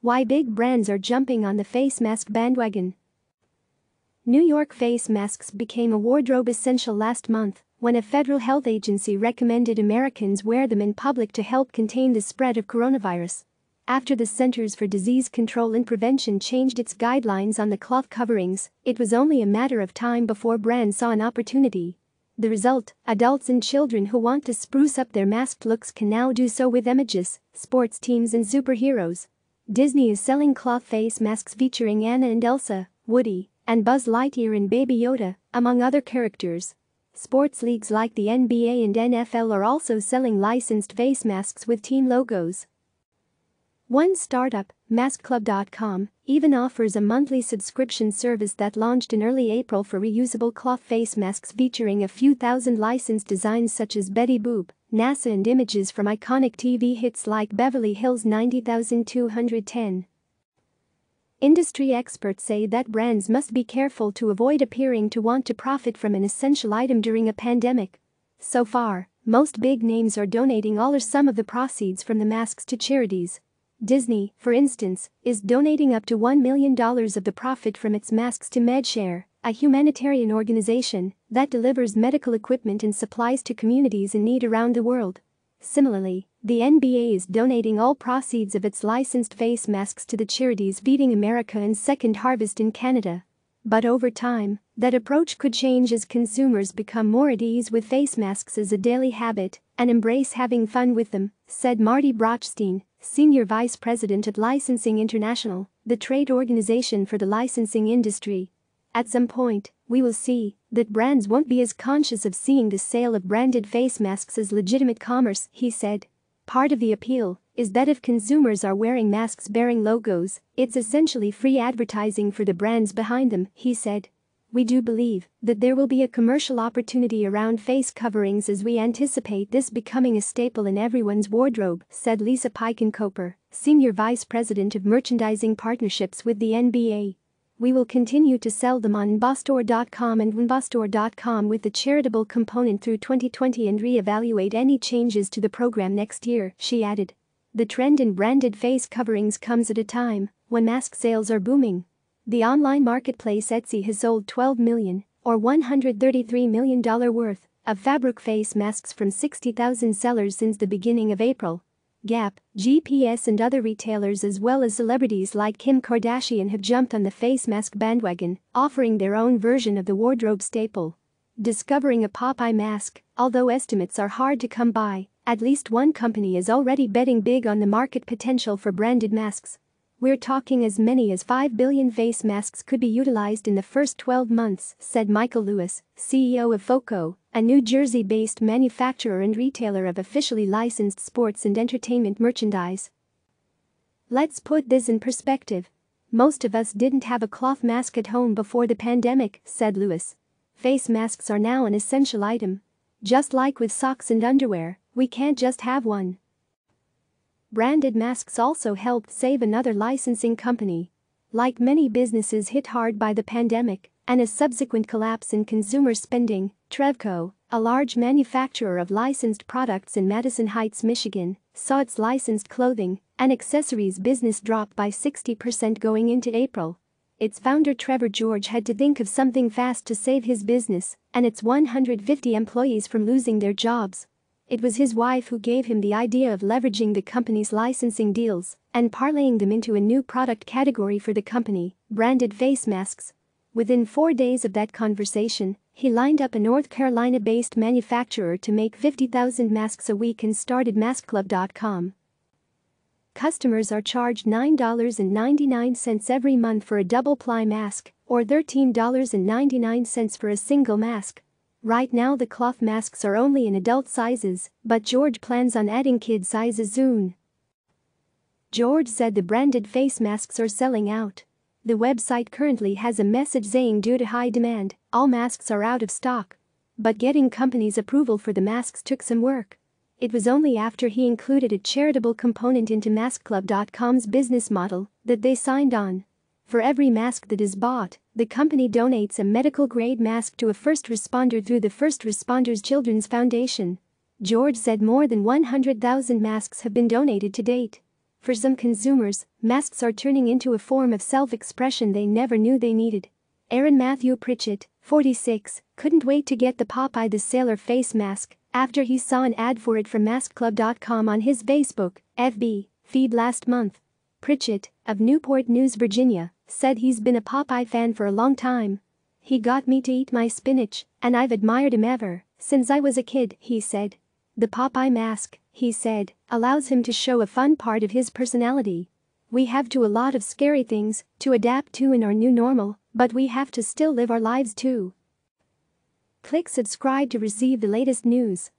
Why big brands are jumping on the face mask bandwagon. New York face masks became a wardrobe essential last month when a federal health agency recommended Americans wear them in public to help contain the spread of coronavirus. After the Centers for Disease Control and Prevention changed its guidelines on the cloth coverings, it was only a matter of time before brands saw an opportunity. The result, adults and children who want to spruce up their masked looks can now do so with emojis, sports teams and superheroes. Disney is selling cloth face masks featuring Anna and Elsa, Woody, and Buzz Lightyear and Baby Yoda, among other characters. Sports leagues like the NBA and NFL are also selling licensed face masks with team logos. One startup, maskclub.com, even offers a monthly subscription service that launched in early April for reusable cloth face masks featuring a few thousand licensed designs such as Betty Boop, NASA and images from iconic TV hits like Beverly Hills 90210. Industry experts say that brands must be careful to avoid appearing to want to profit from an essential item during a pandemic. So far, most big names are donating all or some of the proceeds from the masks to charities. Disney, for instance, is donating up to $1 million of the profit from its masks to MedShare, a humanitarian organization that delivers medical equipment and supplies to communities in need around the world. Similarly, the NBA is donating all proceeds of its licensed face masks to the charities Feeding America and Second Harvest in Canada. But over time, that approach could change as consumers become more at ease with face masks as a daily habit and embrace having fun with them, said Marty Brochstein, Senior Vice President at Licensing International, the trade organization for the licensing industry. At some point, we will see that brands won't be as conscious of seeing the sale of branded face masks as legitimate commerce, he said. Part of the appeal is that if consumers are wearing masks bearing logos, it's essentially free advertising for the brands behind them, he said. We do believe that there will be a commercial opportunity around face coverings as we anticipate this becoming a staple in everyone's wardrobe, said Lisa Pikenkoper, Senior Vice President of Merchandising Partnerships with the NBA. We will continue to sell them on nbostore.com and nbostore.com with the charitable component through 2020 and re-evaluate any changes to the program next year, she added. The trend in branded face coverings comes at a time when mask sales are booming. The online marketplace Etsy has sold $12 million, or $133 million worth, of fabric face masks from 60,000 sellers since the beginning of April. Gap, GPS and other retailers as well as celebrities like Kim Kardashian have jumped on the face mask bandwagon, offering their own version of the wardrobe staple. Discovering a Popeye mask, although estimates are hard to come by, at least one company is already betting big on the market potential for branded masks. We're talking as many as 5 billion face masks could be utilized in the first 12 months, said Michael Lewis, CEO of FOCO, a New Jersey-based manufacturer and retailer of officially licensed sports and entertainment merchandise. Let's put this in perspective. Most of us didn't have a cloth mask at home before the pandemic, said Lewis. Face masks are now an essential item. Just like with socks and underwear, we can't just have one. Branded masks also helped save another licensing company. Like many businesses hit hard by the pandemic and a subsequent collapse in consumer spending, Trevco, a large manufacturer of licensed products in Madison Heights, Michigan, saw its licensed clothing and accessories business drop by 60% going into April. Its founder Trevor George had to think of something fast to save his business and its 150 employees from losing their jobs. It was his wife who gave him the idea of leveraging the company's licensing deals and parlaying them into a new product category for the company, branded face masks. Within 4 days of that conversation, he lined up a North Carolina-based manufacturer to make 50,000 masks a week and started maskclub.com. Customers are charged $9.99 every month for a double-ply mask, or $13.99 for a single mask. Right now the cloth masks are only in adult sizes, but George plans on adding kid sizes soon. George said the branded face masks are selling out. The website currently has a message saying due to high demand, all masks are out of stock. But getting companies' approval for the masks took some work. It was only after he included a charitable component into maskclub.com's business model that they signed on. For every mask that is bought, the company donates a medical-grade mask to a first responder through the First Responders Children's Foundation. George said more than 100,000 masks have been donated to date. For some consumers, masks are turning into a form of self-expression they never knew they needed. Aaron Matthew Pritchett, 46, couldn't wait to get the Popeye the Sailor face mask after he saw an ad for it from maskclub.com on his Facebook (FB) feed last month. Pritchett, of Newport News, Virginia, said he's been a Popeye fan for a long time. "He got me to eat my spinach, and I've admired him ever since I was a kid," he said. The Popeye mask, he said, allows him to show a fun part of his personality. "We have a lot of scary things to adapt to in our new normal, but we have to still live our lives too." Click subscribe to receive the latest news.